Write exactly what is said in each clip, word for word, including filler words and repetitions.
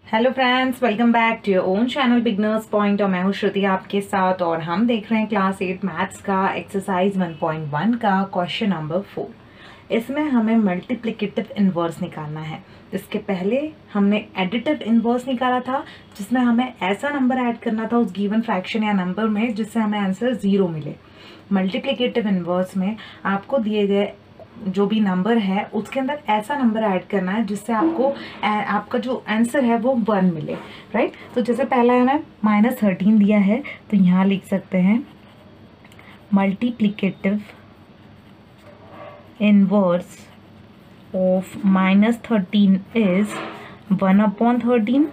Hello friends, welcome back to your own channel beginners point. और मैं हूँ श्रुति आपके साथ और हम देख रहे हैं क्लास एट मैथ्स का एक्सरसाइज वन पॉइंट वन का क्वेश्चन नंबर फोर। इसमें हमें मल्टीप्लिकेटिव इन्वर्स निकालना है। इसके पहले हमने एडिटिव इन्वर्स निकाला था जिसमें हमें ऐसा नंबर ऐड करना था उस गिवन फ्रैक्शन या नंबर में जिससे हमें आंसर ज़ीरो मिले। मल्टीप्लिकेटिव इन्वर्स में आपको दिए गए जो भी नंबर है उसके अंदर ऐसा नंबर ऐड करना है जिससे आपको आपका जो आंसर है वो वन मिले, राइट। तो जैसे पहला हमें माइनस थर्टीन दिया है तो यहाँ लिख सकते हैं multiplicative inverse of minus thirteen is one upon thirteen.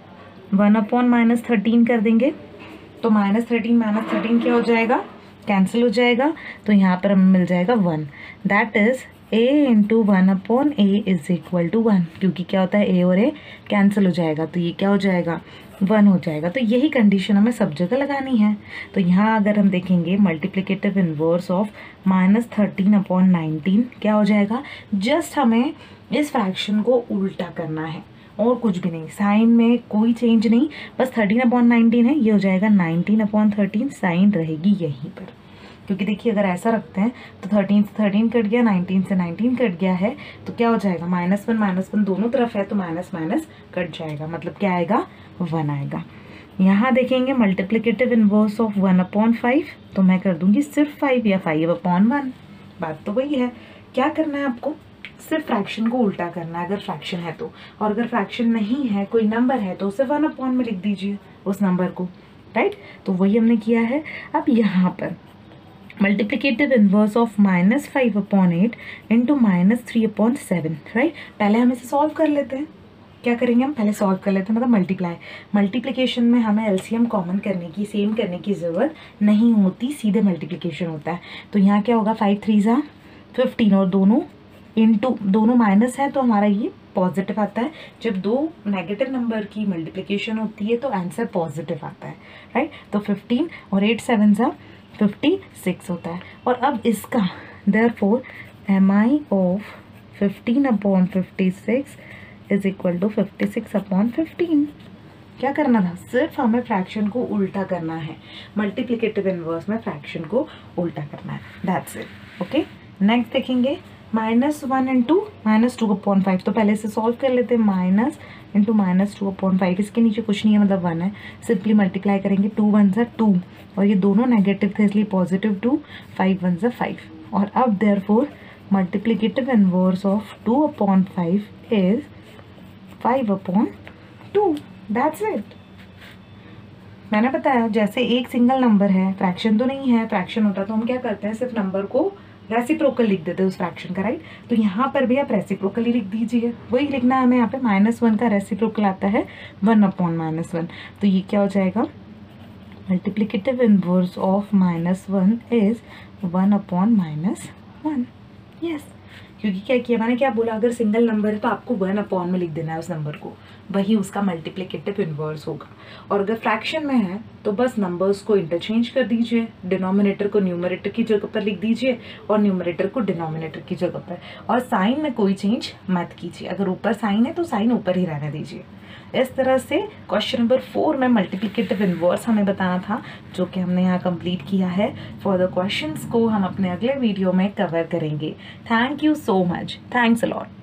One upon minus thirteen कर देंगे तो माइनस थर्टीन माइनस थर्टीन क्या हो जाएगा, कैंसिल हो जाएगा। तो यहाँ पर हमें मिल जाएगा one. That is a into one upon A is equal to one, क्योंकि क्या होता है a और a कैंसिल हो जाएगा तो ये क्या हो जाएगा, वन हो जाएगा। तो यही कंडीशन हमें सब जगह लगानी है। तो यहाँ अगर हम देखेंगे multiplicative inverse of minus thirteen upon nineteen क्या हो जाएगा, जस्ट हमें इस फ्रैक्शन को उल्टा करना है और कुछ भी नहीं, साइन में कोई चेंज नहीं, बस थर्टीन अपॉन नाइनटीन है, ये हो जाएगा नाइनटीन अपॉन थर्टीन, साइन रहेगी यहीं पर। क्योंकि देखिए अगर ऐसा रखते हैं तो थर्टीन से थर्टीन कट गया, नाइनटीन से नाइनटीन कट गया है, तो क्या हो जाएगा, माइनस वन माइनस वन दोनों तरफ है तो माइनस माइनस कट जाएगा, मतलब क्या आएगा, वन आएगा। यहाँ देखेंगे multiplicative inverse of one upon five, तो मैं कर दूंगी सिर्फ फाइव या फाइव अपॉन वन। बात तो वही है, क्या करना है आपको, सिर्फ फ्रैक्शन को उल्टा करना है अगर फ्रैक्शन है तो, और अगर फ्रैक्शन नहीं है कोई नंबर है तो उसे वन अपॉन में लिख दीजिए उस नंबर को, राइट। तो वही हमने किया है। अब यहाँ पर multiplicative inverse of minus five upon eight into minus three upon seven, right. पहले हम इसे सॉल्व कर लेते हैं। क्या करेंगे, हम पहले सॉल्व कर लेते हैं, मतलब मल्टीप्लाई। मल्टीप्लिकेशन में हमें एलसीएम कॉमन करने की, सेम करने की ज़रूरत नहीं होती, सीधे मल्टीप्लिकेशन होता है। तो यहाँ क्या होगा, फाइव थ्री ज़ा फिफ्टीन और दोनों इंटू, दोनों माइनस है तो हमारा ये पॉजिटिव आता है। जब दो नेगेटिव नंबर की मल्टीप्लिकेशन होती है तो आंसर पॉजिटिव आता है, राइट। तो फिफ्टीन और एट सेवन ज़ा फिफ्टी सिक्स होता है। और अब इसका therefore M I of fifteen upon fifty six is equal to fifty six upon fifteen. क्या करना था, सिर्फ हमें फ्रैक्शन को उल्टा करना है। मल्टीप्लिकेटिव इनवर्स में फ्रैक्शन को उल्टा करना है, दैट्स इट। ओके, नेक्स्ट देखेंगे minus one into minus two upon five. तो पहले से सॉल्व कर लेते हैं, minus into minus two upon five, इसके नीचे कुछ नहीं है मतलब वन है, सिंपली मल्टीप्लाई करेंगे, टू वन ज़ा टू और ये दोनों नेगेटिव थे इसलिए पॉजिटिव टू, फाइव वन ज़ा फाइव। और अब therefore multiplicative inverse of two upon five is five upon two, that's it. मैंने बताया जैसे एक सिंगल नंबर है, फ्रैक्शन तो नहीं है, फ्रैक्शन होता तो हम क्या करते हैं, सिर्फ नंबर को रेसिप्रोकल लिख देते हैं उस फ्रैक्शन का, राइट। तो यहाँ पर भी आप रेसिप्रोकल ही लिख दीजिए, वही लिखना है हमें। यहाँ पे माइनस वन का रेसिप्रोकल आता है वन अपॉन माइनस वन, तो ये क्या हो जाएगा, multiplicative inverse of minus one is one upon minus one. Yes, क्योंकि क्या किया मैंने, क्या बोला, अगर सिंगल नंबर है तो आपको वन अपॉन में लिख देना है उस नंबर को, वही उसका मल्टीप्लिकेटिव इनवर्स होगा। और अगर फ्रैक्शन में है तो बस नंबर्स को इंटरचेंज कर दीजिए, डिनोमिनेटर को न्यूमरेटर की जगह पर लिख दीजिए और न्यूमरेटर को डिनोमिनेटर की जगह पर, और साइन में कोई चेंज मत कीजिए। अगर ऊपर साइन है तो साइन ऊपर ही रहने दीजिए। इस तरह से क्वेश्चन नंबर फोर में मल्टीप्लिकेटिव इनवर्स हमें बताना था, जो कि हमने यहाँ कंप्लीट किया है। फर्दर क्वेश्चंस को हम अपने अगले वीडियो में कवर करेंगे। Thank you so much, thanks a lot.